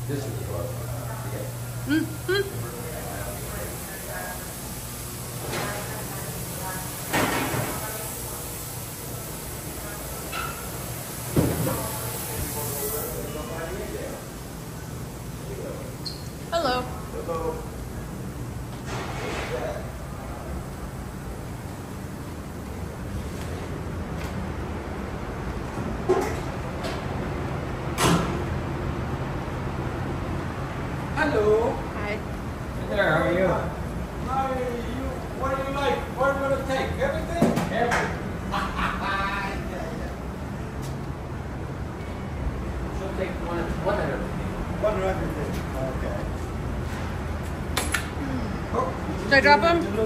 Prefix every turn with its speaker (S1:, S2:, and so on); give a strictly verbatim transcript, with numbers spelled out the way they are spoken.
S1: This is the club.
S2: Mm-hmm. Hello.
S1: Hello. Hello.
S2: Hi.
S1: Hey there, how are you?
S3: How are you? What do you like? What do you want to take? Everything?
S1: Everything.
S3: yeah, yeah.
S1: She'll take one, one of everything.
S3: One of everything. Okay. Oh,
S2: Should I drop them?